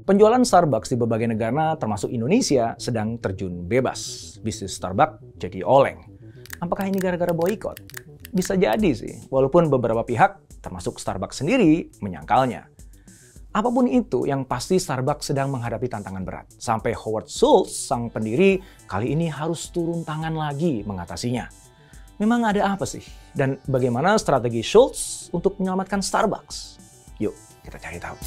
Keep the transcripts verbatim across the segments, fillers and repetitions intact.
Penjualan Starbucks di berbagai negara termasuk Indonesia sedang terjun bebas. Bisnis Starbucks jadi oleng. Apakah ini gara-gara boykot? Bisa jadi sih, walaupun beberapa pihak, termasuk Starbucks sendiri, menyangkalnya. Apapun itu, yang pasti Starbucks sedang menghadapi tantangan berat. Sampai Howard Schultz, sang pendiri, kali ini harus turun tangan lagi mengatasinya. Memang ada apa sih? Dan bagaimana strategi Schultz untuk menyelamatkan Starbucks? Yuk, kita cari tahu.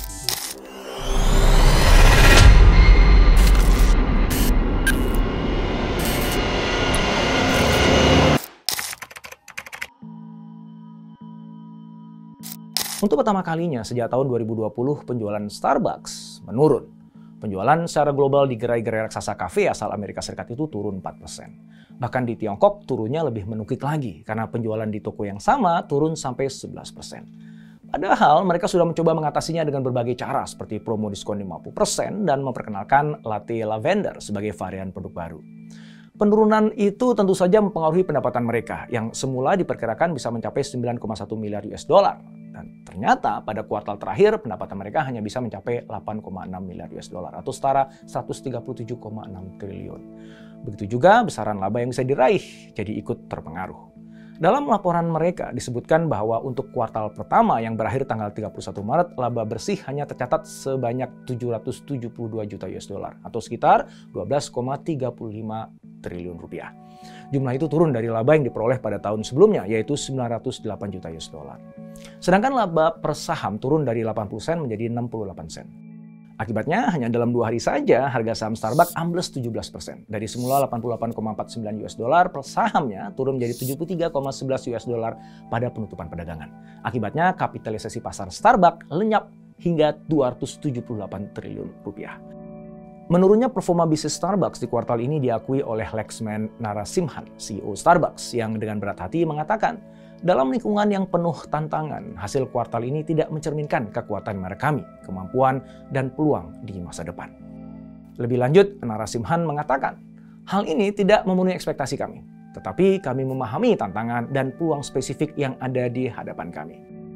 Untuk pertama kalinya sejak tahun dua ribu dua puluh, penjualan Starbucks menurun. Penjualan secara global di gerai-gerai raksasa kafe asal Amerika Serikat itu turun empat persen. Bahkan di Tiongkok turunnya lebih menukik lagi karena penjualan di toko yang sama turun sampai sebelas persen. Padahal mereka sudah mencoba mengatasinya dengan berbagai cara seperti promo diskon lima puluh persen dan memperkenalkan latte lavender sebagai varian produk baru. Penurunan itu tentu saja mempengaruhi pendapatan mereka yang semula diperkirakan bisa mencapai sembilan koma satu miliar U S dollar. Dan ternyata pada kuartal terakhir pendapatan mereka hanya bisa mencapai delapan koma enam miliar U S dollar atau setara seratus tiga puluh tujuh koma enam triliun. Begitu juga besaran laba yang bisa diraih jadi ikut terpengaruh. Dalam laporan mereka disebutkan bahwa untuk kuartal pertama yang berakhir tanggal tiga puluh satu Maret, laba bersih hanya tercatat sebanyak tujuh ratus tujuh puluh dua juta U S dollar atau sekitar dua belas koma tiga puluh lima triliun rupiah. Jumlah itu turun dari laba yang diperoleh pada tahun sebelumnya yaitu sembilan ratus delapan juta U S dollar. Sedangkan laba per saham turun dari delapan puluh sen menjadi enam puluh delapan sen. Akibatnya, hanya dalam dua hari saja harga saham Starbucks ambles tujuh belas persen. Dari semula delapan puluh delapan koma empat sembilan U S dollar per sahamnya turun menjadi tujuh puluh tiga koma sebelas U S dollar pada penutupan perdagangan. Akibatnya, kapitalisasi pasar Starbucks lenyap hingga dua ratus tujuh puluh delapan triliun rupiah. Menurunnya performa bisnis Starbucks di kuartal ini diakui oleh Laxman Narasimhan, C E O Starbucks, yang dengan berat hati mengatakan, dalam lingkungan yang penuh tantangan, hasil kuartal ini tidak mencerminkan kekuatan merek kami, kemampuan, dan peluang di masa depan. Lebih lanjut, Narasimhan mengatakan, hal ini tidak memenuhi ekspektasi kami, tetapi kami memahami tantangan dan peluang spesifik yang ada di hadapan kami.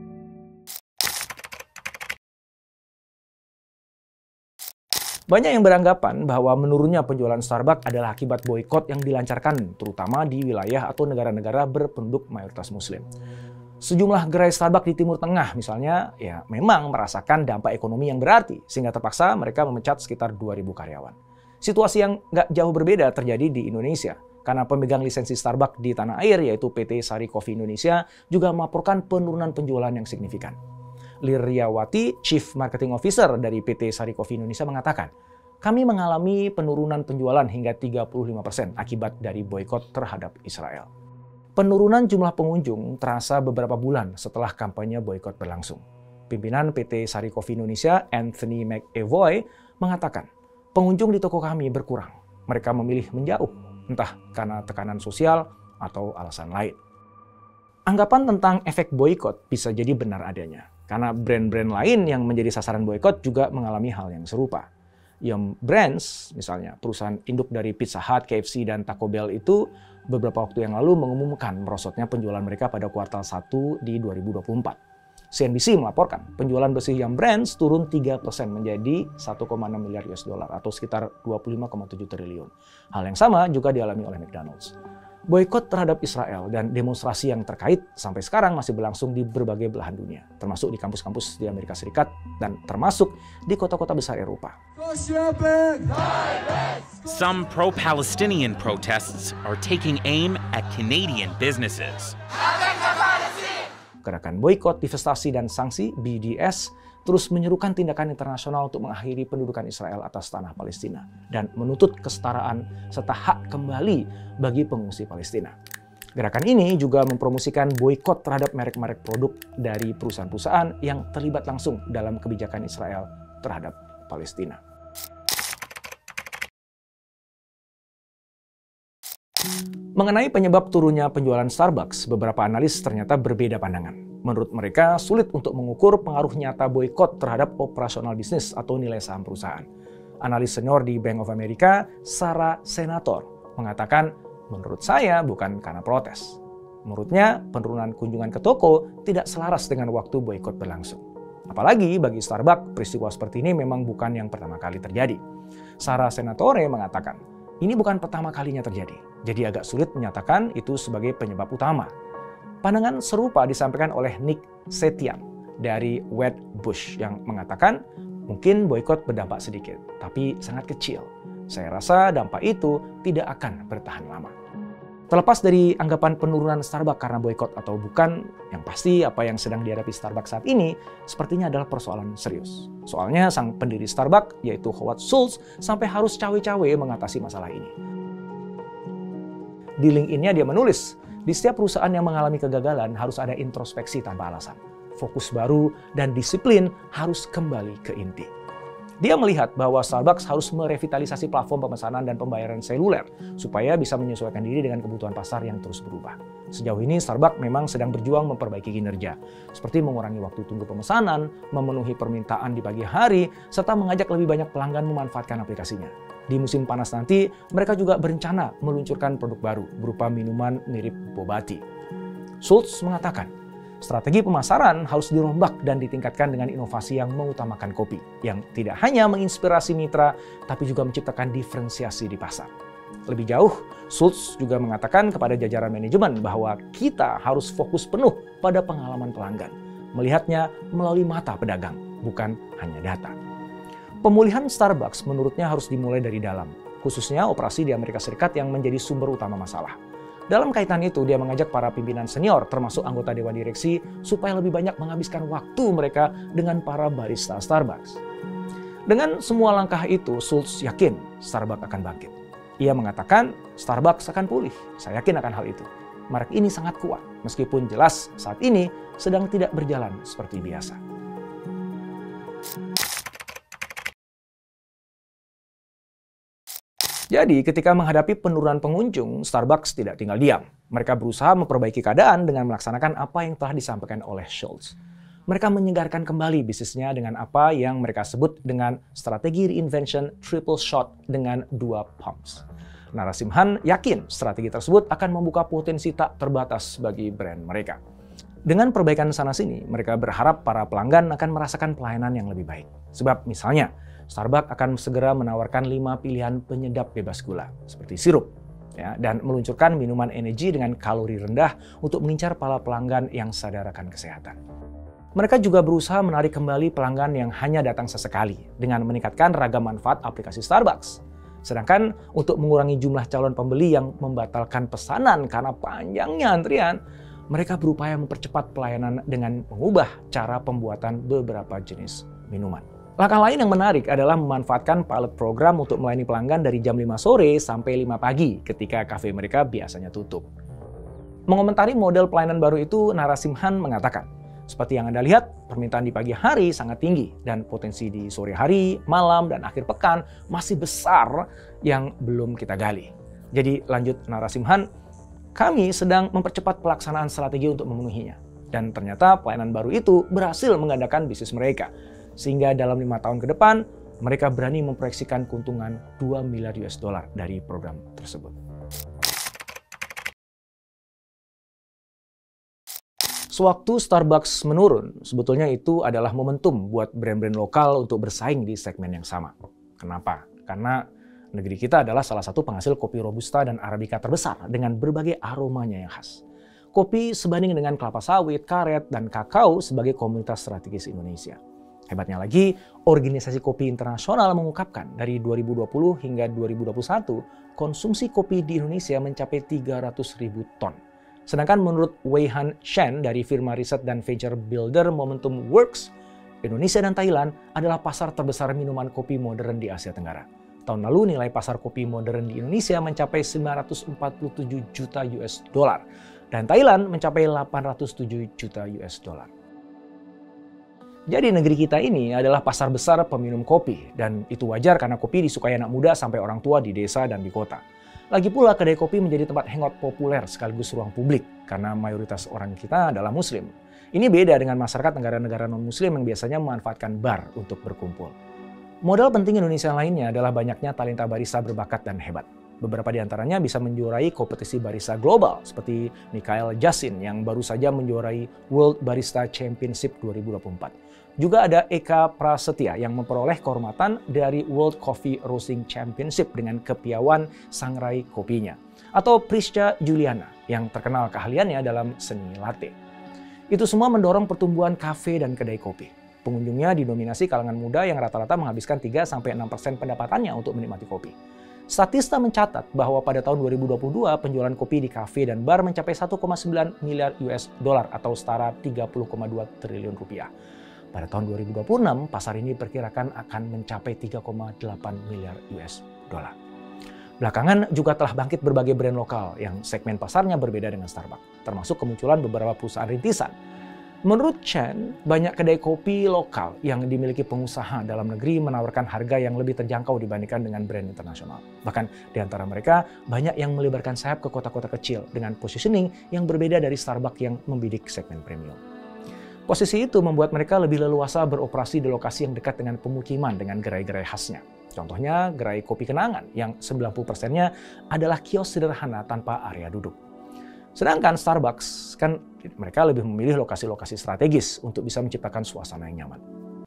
Banyak yang beranggapan bahwa menurunnya penjualan Starbucks adalah akibat boykot yang dilancarkan, terutama di wilayah atau negara-negara berpenduduk mayoritas Muslim. Sejumlah gerai Starbucks di Timur Tengah misalnya, ya memang merasakan dampak ekonomi yang berarti, sehingga terpaksa mereka memecat sekitar dua ribu karyawan. Situasi yang nggak jauh berbeda terjadi di Indonesia, karena pemegang lisensi Starbucks di tanah air, yaitu P T Sari Coffee Indonesia, juga melaporkan penurunan penjualan yang signifikan. Liryawati, Chief Marketing Officer dari P T Sari Coffee Indonesia mengatakan, kami mengalami penurunan penjualan hingga tiga puluh lima persen akibat dari boykot terhadap Israel. Penurunan jumlah pengunjung terasa beberapa bulan setelah kampanye boykot berlangsung. Pimpinan P T Sari Coffee Indonesia, Anthony McEvoy, mengatakan, pengunjung di toko kami berkurang. Mereka memilih menjauh, entah karena tekanan sosial atau alasan lain. Anggapan tentang efek boykot bisa jadi benar adanya. Karena brand-brand lain yang menjadi sasaran boykot juga mengalami hal yang serupa. Yum Brands, misalnya perusahaan induk dari Pizza Hut, K F C, dan Taco Bell itu beberapa waktu yang lalu mengumumkan merosotnya penjualan mereka pada kuartal satu di dua ribu dua puluh empat. C N B C melaporkan penjualan bersih Yum Brands turun tiga persen menjadi satu koma enam miliar U S dollar atau sekitar dua puluh lima koma tujuh triliun. Hal yang sama juga dialami oleh McDonald's. Boykot terhadap Israel dan demonstrasi yang terkait sampai sekarang masih berlangsung di berbagai belahan dunia, termasuk di kampus-kampus di Amerika Serikat dan termasuk di kota-kota besar Eropa. Some pro-Palestinian protests are taking aim at Canadian businesses. Gerakan boykot, divestasi, dan sanksi B D S terus menyerukan tindakan internasional untuk mengakhiri pendudukan Israel atas tanah Palestina dan menuntut kesetaraan serta hak kembali bagi pengungsi Palestina. Gerakan ini juga mempromosikan boykot terhadap merek-merek produk dari perusahaan-perusahaan yang terlibat langsung dalam kebijakan Israel terhadap Palestina. Mengenai penyebab turunnya penjualan Starbucks, beberapa analis ternyata berbeda pandangan. Menurut mereka, sulit untuk mengukur pengaruh nyata boykot terhadap operasional bisnis atau nilai saham perusahaan. Analis senior di Bank of America, Sarah Senator, mengatakan, menurut saya bukan karena protes. Menurutnya, penurunan kunjungan ke toko tidak selaras dengan waktu boykot berlangsung. Apalagi bagi Starbucks, peristiwa seperti ini memang bukan yang pertama kali terjadi. Sarah Senatore mengatakan, ini bukan pertama kalinya terjadi, jadi agak sulit menyatakan itu sebagai penyebab utama. Pandangan serupa disampaikan oleh Nick Setian dari Wedbush yang mengatakan, mungkin boikot berdampak sedikit, tapi sangat kecil. Saya rasa dampak itu tidak akan bertahan lama. Terlepas dari anggapan penurunan Starbucks karena boikot atau bukan, yang pasti apa yang sedang dihadapi Starbucks saat ini sepertinya adalah persoalan serius. Soalnya sang pendiri Starbucks, yaitu Howard Schultz, sampai harus cawe-cawe mengatasi masalah ini. Di LinkedIn-nya dia menulis, di setiap perusahaan yang mengalami kegagalan harus ada introspeksi tanpa alasan. Fokus baru dan disiplin harus kembali ke inti. Dia melihat bahwa Starbucks harus merevitalisasi platform pemesanan dan pembayaran seluler supaya bisa menyesuaikan diri dengan kebutuhan pasar yang terus berubah. Sejauh ini Starbucks memang sedang berjuang memperbaiki kinerja, seperti mengurangi waktu tunggu pemesanan, memenuhi permintaan di pagi hari, serta mengajak lebih banyak pelanggan memanfaatkan aplikasinya. Di musim panas nanti, mereka juga berencana meluncurkan produk baru berupa minuman mirip boba tea. Schultz mengatakan, strategi pemasaran harus dirombak dan ditingkatkan dengan inovasi yang mengutamakan kopi, yang tidak hanya menginspirasi mitra, tapi juga menciptakan diferensiasi di pasar. Lebih jauh, Schultz juga mengatakan kepada jajaran manajemen bahwa kita harus fokus penuh pada pengalaman pelanggan, melihatnya melalui mata pedagang, bukan hanya data. Pemulihan Starbucks menurutnya harus dimulai dari dalam, khususnya operasi di Amerika Serikat yang menjadi sumber utama masalah. Dalam kaitan itu, dia mengajak para pimpinan senior, termasuk anggota dewan direksi, supaya lebih banyak menghabiskan waktu mereka dengan para barista Starbucks. Dengan semua langkah itu, Schultz yakin Starbucks akan bangkit. Ia mengatakan, Starbucks akan pulih. Saya yakin akan hal itu. Merek ini sangat kuat, meskipun jelas saat ini sedang tidak berjalan seperti biasa. Jadi ketika menghadapi penurunan pengunjung, Starbucks tidak tinggal diam. Mereka berusaha memperbaiki keadaan dengan melaksanakan apa yang telah disampaikan oleh Schultz. Mereka menyegarkan kembali bisnisnya dengan apa yang mereka sebut dengan strategi reinvention triple shot dengan dua pumps. Narasimhan yakin strategi tersebut akan membuka potensi tak terbatas bagi brand mereka. Dengan perbaikan sana-sini, mereka berharap para pelanggan akan merasakan pelayanan yang lebih baik. Sebab misalnya, Starbucks akan segera menawarkan lima pilihan penyedap bebas gula, seperti sirup, ya, dan meluncurkan minuman energi dengan kalori rendah untuk mengincar para pelanggan yang sadar akan kesehatan. Mereka juga berusaha menarik kembali pelanggan yang hanya datang sesekali dengan meningkatkan ragam manfaat aplikasi Starbucks. Sedangkan untuk mengurangi jumlah calon pembeli yang membatalkan pesanan karena panjangnya antrian, mereka berupaya mempercepat pelayanan dengan mengubah cara pembuatan beberapa jenis minuman. Langkah lain yang menarik adalah memanfaatkan pilot program untuk melayani pelanggan dari jam lima sore sampai lima pagi ketika kafe mereka biasanya tutup. Mengomentari model pelayanan baru itu, Narasimhan mengatakan, seperti yang Anda lihat, permintaan di pagi hari sangat tinggi dan potensi di sore hari, malam, dan akhir pekan masih besar yang belum kita gali. Jadi lanjut Narasimhan, kami sedang mempercepat pelaksanaan strategi untuk memenuhinya. Dan ternyata pelayanan baru itu berhasil menggandakan bisnis mereka. Sehingga dalam lima tahun ke depan, mereka berani memproyeksikan keuntungan dua miliar U S dollar dari program tersebut. Sewaktu Starbucks menurun, sebetulnya itu adalah momentum buat brand-brand lokal untuk bersaing di segmen yang sama. Kenapa? Karena negeri kita adalah salah satu penghasil kopi Robusta dan Arabica terbesar dengan berbagai aromanya yang khas. Kopi sebanding dengan kelapa sawit, karet, dan kakao sebagai komoditas strategis Indonesia. Hebatnya lagi, Organisasi Kopi Internasional mengungkapkan dari dua ribu dua puluh hingga dua ribu dua puluh satu, konsumsi kopi di Indonesia mencapai tiga ratus ribu ton. Sedangkan menurut Wei Han Shen dari firma riset dan venture builder Momentum Works, Indonesia dan Thailand adalah pasar terbesar minuman kopi modern di Asia Tenggara. Tahun lalu nilai pasar kopi modern di Indonesia mencapai sembilan ratus empat puluh tujuh juta U S dollar dan Thailand mencapai delapan ratus tujuh juta U S dollar. Jadi negeri kita ini adalah pasar besar peminum kopi dan itu wajar karena kopi disukai anak muda sampai orang tua di desa dan di kota. Lagi pula kedai kopi menjadi tempat hangout populer sekaligus ruang publik karena mayoritas orang kita adalah muslim. Ini beda dengan masyarakat negara-negara non-muslim yang biasanya memanfaatkan bar untuk berkumpul. Modal penting Indonesia lainnya adalah banyaknya talenta barista berbakat dan hebat. Beberapa di antaranya bisa menjuarai kompetisi barista global seperti Mikhail Jasin yang baru saja menjuarai World Barista Championship dua ribu dua puluh empat. Juga ada Eka Prasetya yang memperoleh kehormatan dari World Coffee Roasting Championship dengan kepiawaian sangrai kopinya. Atau Prisca Juliana yang terkenal keahliannya dalam seni latte. Itu semua mendorong pertumbuhan kafe dan kedai kopi. Pengunjungnya didominasi kalangan muda yang rata-rata menghabiskan tiga sampai enam persen pendapatannya untuk menikmati kopi. Statista mencatat bahwa pada tahun dua ribu dua puluh dua penjualan kopi di kafe dan bar mencapai satu koma sembilan miliar U S dollar atau setara tiga puluh koma dua triliun rupiah. Pada tahun dua ribu dua puluh enam, pasar ini diperkirakan akan mencapai tiga koma delapan miliar U S dollar. Belakangan juga telah bangkit berbagai brand lokal yang segmen pasarnya berbeda dengan Starbucks, termasuk kemunculan beberapa perusahaan rintisan. Menurut Chen, banyak kedai kopi lokal yang dimiliki pengusaha dalam negeri menawarkan harga yang lebih terjangkau dibandingkan dengan brand internasional. Bahkan di antara mereka, banyak yang melebarkan sayap ke kota-kota kecil dengan positioning yang berbeda dari Starbucks yang membidik segmen premium. Posisi itu membuat mereka lebih leluasa beroperasi di lokasi yang dekat dengan pemukiman dengan gerai-gerai khasnya. Contohnya gerai kopi kenangan yang sembilan puluh persennya adalah kios sederhana tanpa area duduk. Sedangkan Starbucks kan mereka lebih memilih lokasi-lokasi strategis untuk bisa menciptakan suasana yang nyaman.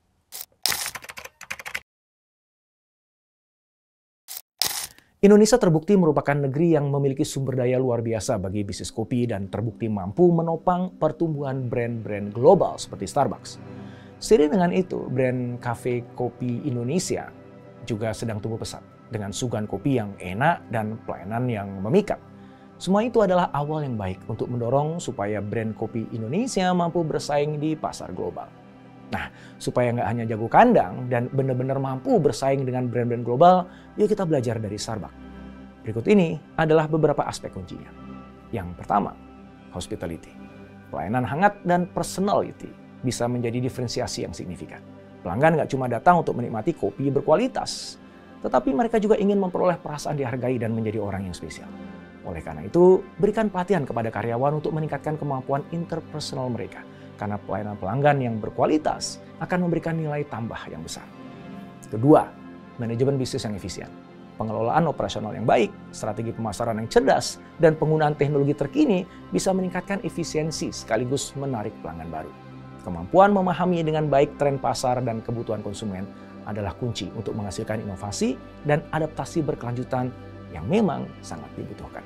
Indonesia terbukti merupakan negeri yang memiliki sumber daya luar biasa bagi bisnis kopi dan terbukti mampu menopang pertumbuhan brand-brand global seperti Starbucks. Seiring dengan itu, brand kafe kopi Indonesia juga sedang tumbuh pesat dengan suguhan kopi yang enak dan pelayanan yang memikat. Semua itu adalah awal yang baik untuk mendorong supaya brand kopi Indonesia mampu bersaing di pasar global. Nah, supaya nggak hanya jago kandang dan benar-benar mampu bersaing dengan brand-brand global, yuk kita belajar dari Starbucks. Berikut ini adalah beberapa aspek kuncinya. Yang pertama, hospitality. Pelayanan hangat dan personality bisa menjadi diferensiasi yang signifikan. Pelanggan nggak cuma datang untuk menikmati kopi berkualitas, tetapi mereka juga ingin memperoleh perasaan dihargai dan menjadi orang yang spesial. Oleh karena itu, berikan pelatihan kepada karyawan untuk meningkatkan kemampuan interpersonal mereka. Karena pelayanan pelanggan yang berkualitas akan memberikan nilai tambah yang besar. Kedua, manajemen bisnis yang efisien. Pengelolaan operasional yang baik, strategi pemasaran yang cerdas, dan penggunaan teknologi terkini bisa meningkatkan efisiensi sekaligus menarik pelanggan baru. Kemampuan memahami dengan baik tren pasar dan kebutuhan konsumen adalah kunci untuk menghasilkan inovasi dan adaptasi berkelanjutan yang memang sangat dibutuhkan.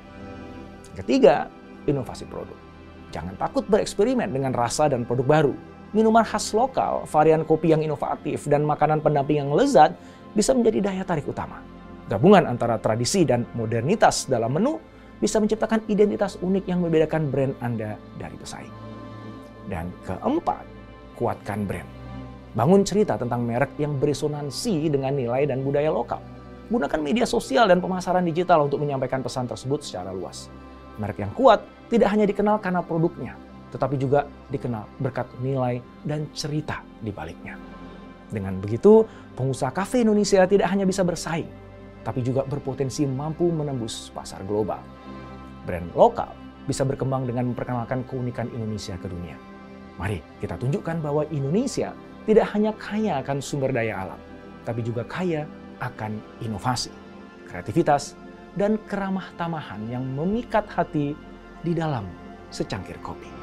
Ketiga, inovasi produk. Jangan takut bereksperimen dengan rasa dan produk baru. Minuman khas lokal, varian kopi yang inovatif, dan makanan pendamping yang lezat bisa menjadi daya tarik utama. Gabungan antara tradisi dan modernitas dalam menu bisa menciptakan identitas unik yang membedakan brand Anda dari pesaing. Dan keempat, kuatkan brand. Bangun cerita tentang merek yang beresonansi dengan nilai dan budaya lokal. Gunakan media sosial dan pemasaran digital untuk menyampaikan pesan tersebut secara luas. Merek yang kuat tidak hanya dikenal karena produknya, tetapi juga dikenal berkat nilai dan cerita di baliknya. Dengan begitu, pengusaha kafe Indonesia tidak hanya bisa bersaing, tapi juga berpotensi mampu menembus pasar global. Brand lokal bisa berkembang dengan memperkenalkan keunikan Indonesia ke dunia. Mari kita tunjukkan bahwa Indonesia tidak hanya kaya akan sumber daya alam, tapi juga kaya akan inovasi, kreativitas, dan keramah tamahan yang memikat hati di dalam secangkir kopi.